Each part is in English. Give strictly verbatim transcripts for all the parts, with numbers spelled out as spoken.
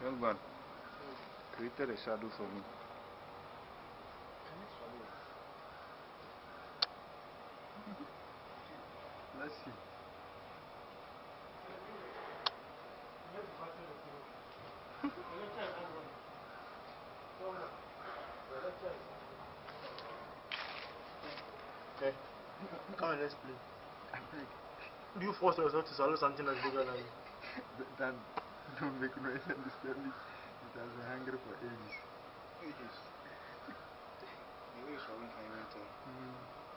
Young man, created a shadow for me. Can you swallow it? Let's see. Okay. Come on, let's play. Do you force yourself to swallow something that's bigger than you? That don't make noise and disturb me. It has been hungry for ages. Ages. Maybe it's swallowing for inventor. Mm.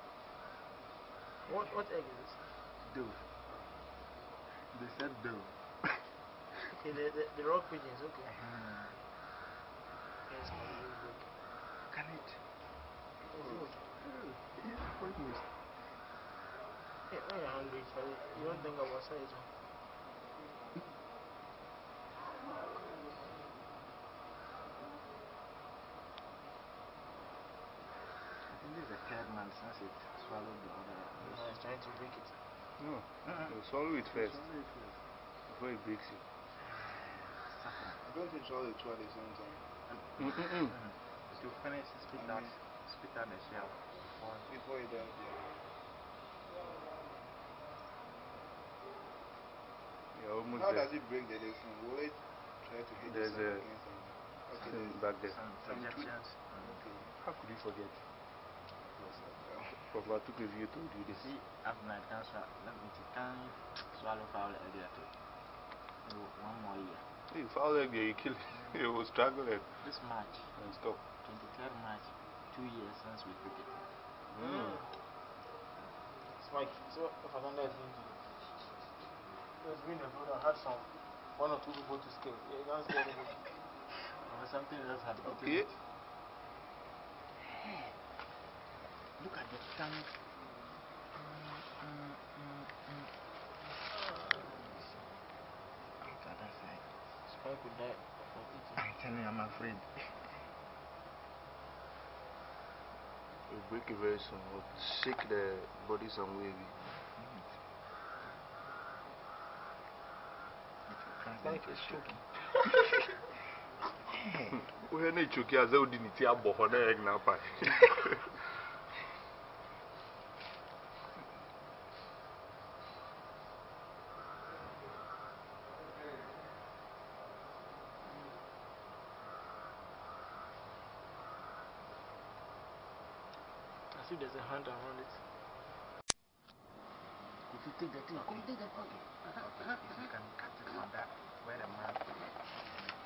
What what egg is this? Dove. They said dove. Okay, the, the, the rock pigeons, okay. Uh-huh. Yes, really big. Can it? It's good. Oh, it's pointless. Hey, when you're hungry, Charlie, you don't think about size. Huh? I think this is the third man since it swallowed the other. No, it's trying to break it. No. Uh-uh. You swallow it first. Swallow it first. Before it breaks you. I don't think swallow the two at the same time. Mm -mm -mm. To finish, spit I out, mean, spit out the shell. Before. Before you does, yeah. You're almost How there. does it break the lesson? Will it try to hit There's the a against something? Okay, some there's back there. some, some Projections. tweak. Okay. How could you forget? Well, Prof. Atukevi told you this. See, after I can swallow, let me can swallow foul earlier too. One more year. You foul egg there, you kill it. You will struggle it. This March, And stop. twenty-third March, two years since we took it. Mm. Spike, so if I don't let it into there's been a road I had some one or two people to scale. Yeah, you can't scale anybody. Or something else had eaten Okay. it. Hey, look at the tongue. Mm, mm, mm, mm. Look at that side. Spike would die from eating. I'm telling you, I'm afraid. You break it very soon. Or shake the body some way. Spike is choking. We're not choking as though didn't see a bohona egg now. I see there's a hand around it. If you take the thing, come take the thing. Okay. Okay. If you can cut it on that, where the man